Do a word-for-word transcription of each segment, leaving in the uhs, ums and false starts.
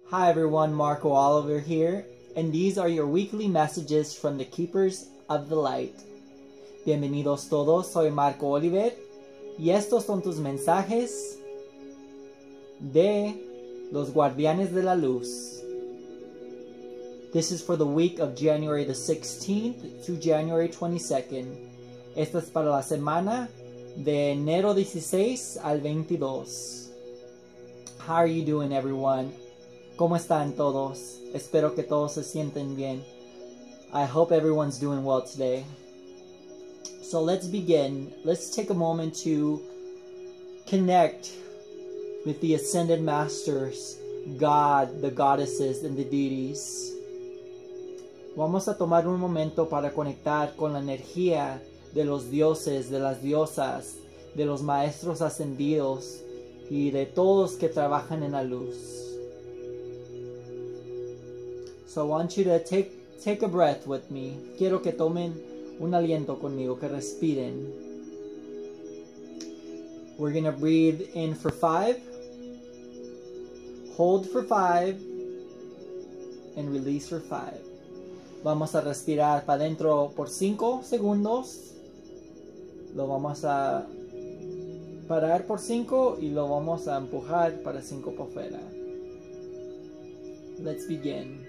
Hi everyone, Marco Oliver here, and these are your weekly messages from the Keepers of the Light. Bienvenidos todos, soy Marco Oliver, y estos son tus mensajes de los Guardianes de la Luz. This is for the week of January the sixteenth to January twenty-second. Esta es para la semana de enero dieciséis al veintidós. How are you doing, everyone? ¿Cómo están todos? Espero que todos se sienten bien. I hope everyone's doing well today. So let's begin. Let's take a moment to connect with the Ascended Masters, God, the Goddesses, and the Deities. Vamos a tomar un momento para conectar con la energía de los dioses, de las diosas, de los maestros ascendidos y de todos que trabajan en la luz. So I want you to take, take a breath with me. Quiero que tomen un aliento conmigo, que respiren. We're going to breathe in for five, hold for five, and release for five. Vamos a respirar para adentro por cinco segundos. Lo vamos a parar por cinco y lo vamos a empujar para cinco por fuera. Let's begin.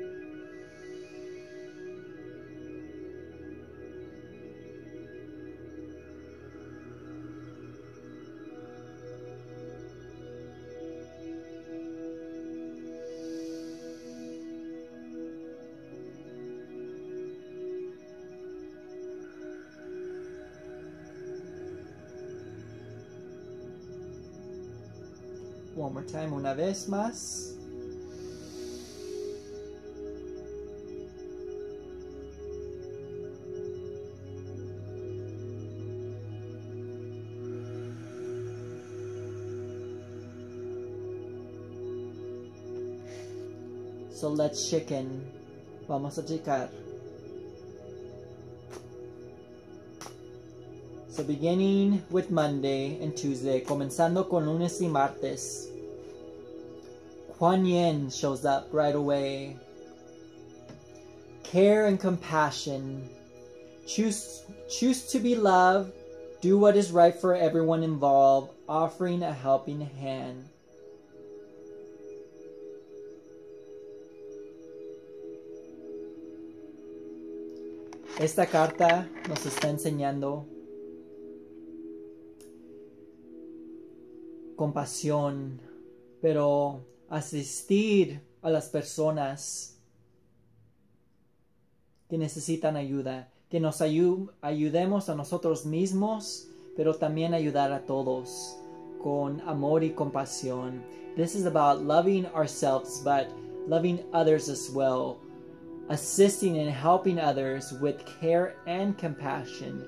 One more time, una vez más. So let's chicken. Vamos a checar. So beginning with Monday and Tuesday, comenzando con lunes y martes. Kuan Yin shows up right away. Care and compassion. Choose, choose to be loved. Do what is right for everyone involved. Offering a helping hand. Esta carta nos está enseñando compasión, pero asistir a las personas que necesitan ayuda, que nos ayu ayudemos a nosotros mismos, pero también ayudar a todos con amor y compasión. This is about loving ourselves, but loving others as well, assisting and helping others with care and compassion.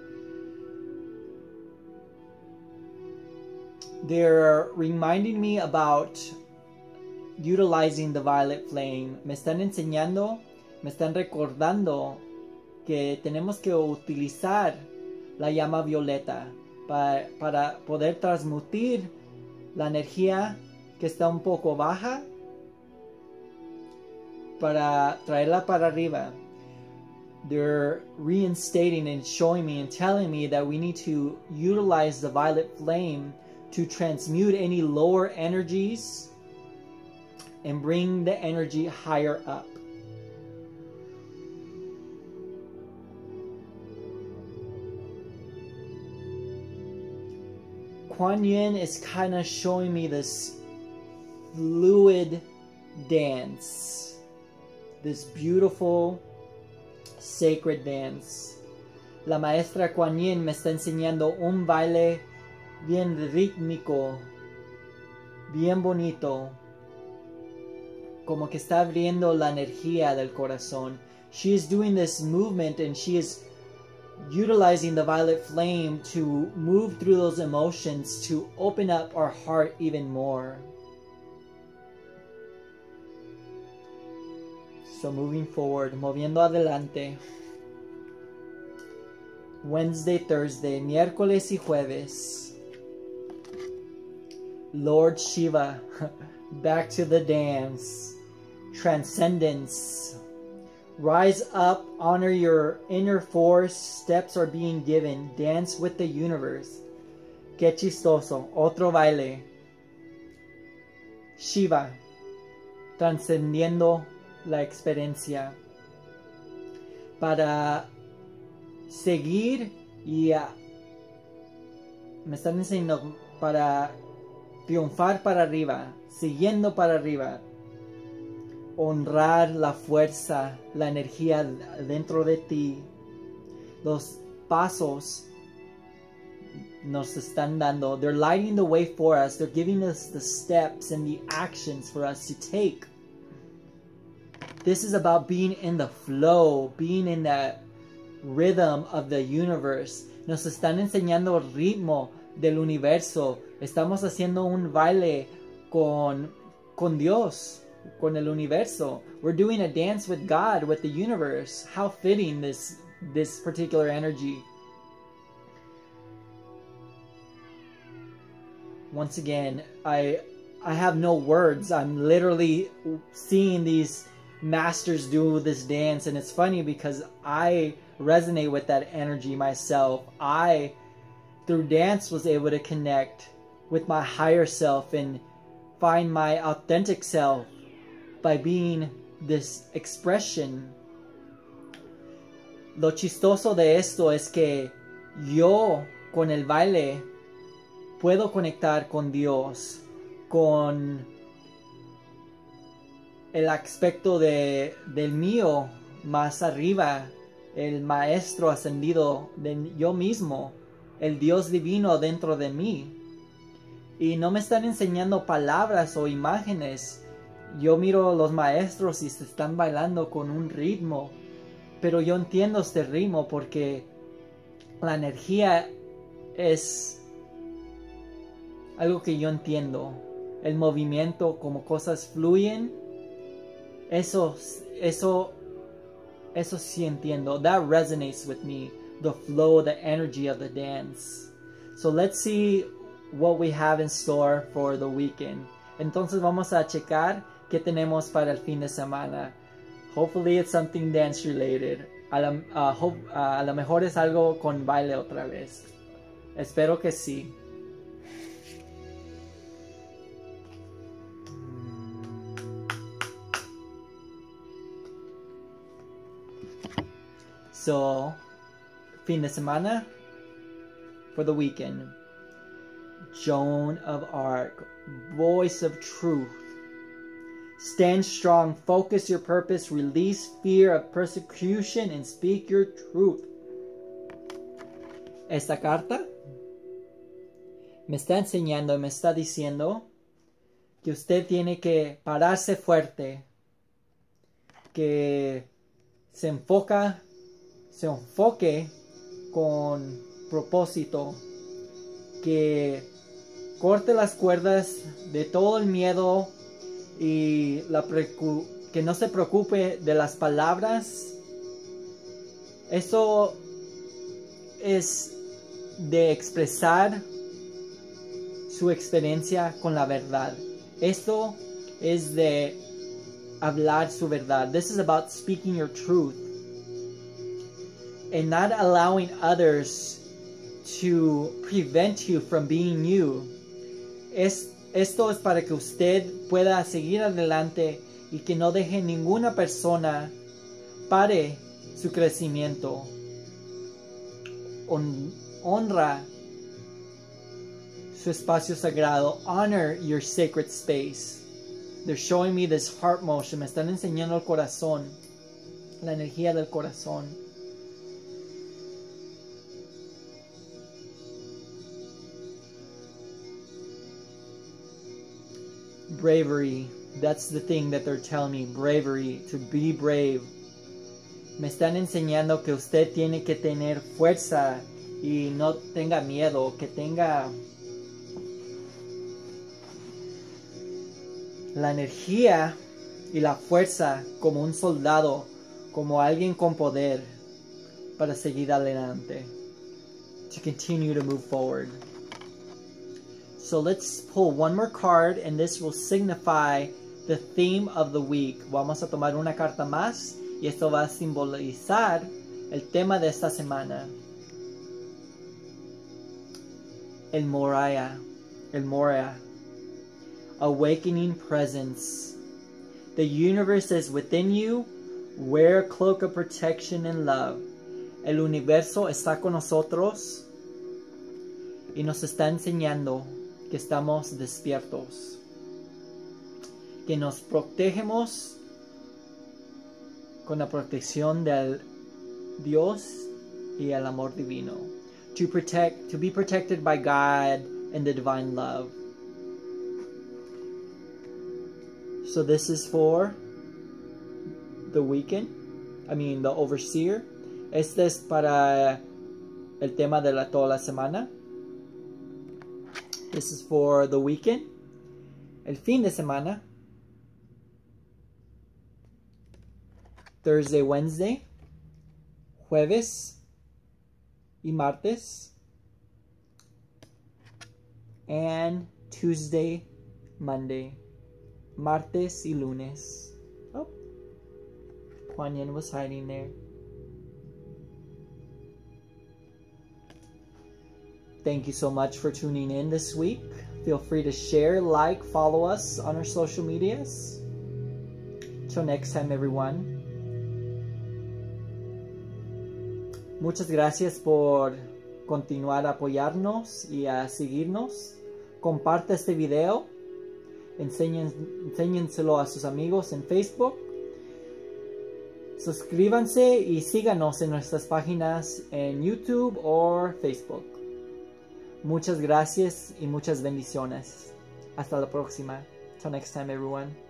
They're reminding me about utilizing the violet flame. Me están enseñando, me están recordando que tenemos que utilizar la llama violeta para, para poder transmutir la energía que está un poco baja, para traerla para arriba. They're reinstating and showing me and telling me that we need to utilize the violet flame to transmute any lower energies and bring the energy higher up. Kuan Yin is kind of showing me this fluid dance, this beautiful sacred dance. La maestra Kuan Yin me está enseñando un baile bien rítmico, bien bonito, como que está abriendo la energía del corazón. She is doing this movement and she is utilizing the violet flame to move through those emotions, to open up our heart even more. So moving forward, moviendo adelante. Wednesday, Thursday, miércoles y jueves. Lord Shiva, back to the dance. transcendence. Rise up, honor your inner force, steps are being given, dance with the universe. Qué chistoso, otro baile. Shiva, trascendiendo la experiencia. Para seguir y uh, me están enseñando para triunfar para arriba, siguiendo para arriba. Honrar la fuerza, la energía dentro de ti. Los pasos nos están dando. They're lighting the way for us. They're giving us the steps and the actions for us to take. This is about being in the flow, being in that rhythm of the universe. Nos están enseñando el ritmo del universo. Estamos haciendo un baile con, con Dios. Con el universo. We're doing a dance with God, with the universe. How fitting this this particular energy. Once again, I I have no words. I'm literally seeing these masters do this dance, and it's funny because I resonate with that energy myself. I, through dance, was able to connect with my higher self and find my authentic self by being this expression. Lo chistoso de esto es que yo con el baile puedo conectar con Dios, con el aspecto de, del mío más arriba, el maestro ascendido de yo mismo, el Dios divino dentro de mí. Y no me están enseñando palabras o imágenes. Yo miro a los maestros y se están bailando con un ritmo, pero yo entiendo este ritmo porque la energía es algo que yo entiendo. El movimiento, como cosas fluyen, eso, eso, eso sí entiendo. That resonates with me, the flow, the energy of the dance. So let's see what we have in store for the weekend. Entonces vamos a checar qué tenemos para el fin de semana. Hopefully it's something dance related. A lo, uh, hope, uh, a lo mejor es algo con baile otra vez. Espero que sí. So, fin de semana for the weekend. Joan of Arc, voice of truth. Stand strong, focus your purpose, release fear of persecution, and speak your truth. Esta carta me está enseñando, me está diciendo que usted tiene que pararse fuerte, que se enfoca, se enfoque con propósito, que corte las cuerdas de todo el miedo y la que no se preocupe de las palabras. Eso es de expresar su experiencia con la verdad. Esto es de hablar su verdad. This is about speaking your truth and not allowing others to prevent you from being you. Es, esto es para que usted pueda seguir adelante y que no deje ninguna persona pare su crecimiento. Hon, honra su espacio sagrado. Honor your sacred space. They're showing me this heart motion. Me están enseñando el corazón, la energía del corazón. Bravery, that's the thing that they're telling me. Bravery, to be brave. Me están enseñando que usted tiene que tener fuerza y no tenga miedo, que tenga la energía y la fuerza como un soldado, como alguien con poder para seguir adelante. To continue to move forward. So let's pull one more card, and this will signify the theme of the week. Vamos a tomar una carta más y esto va a simbolizar el tema de esta semana. El Moria, el Moria, awakening presence. The universe is within you. Wear a cloak of protection and love. El universo está con nosotros y nos está enseñando que estamos despiertos, que nos protegemos con la protección del Dios y el amor divino. To protect, to be protected by God and the divine love. So this is for the weekend. I mean, the overseer. Este es para el tema de la toda la semana. This is for the weekend. El fin de semana. Thursday, Wednesday. Jueves y martes. And Tuesday, Monday. Martes y lunes. Oh. Kuan Yin was hiding there. Thank you so much for tuning in this week. Feel free to share, like, follow us on our social medias. Till next time, everyone. Muchas gracias por continuar a apoyarnos y a seguirnos. Comparte este video. Enseñen, enséñenselo a sus amigos en Facebook. Suscríbanse y síganos en nuestras páginas en YouTube o Facebook. Muchas gracias y muchas bendiciones. Hasta la próxima. Till next time, everyone.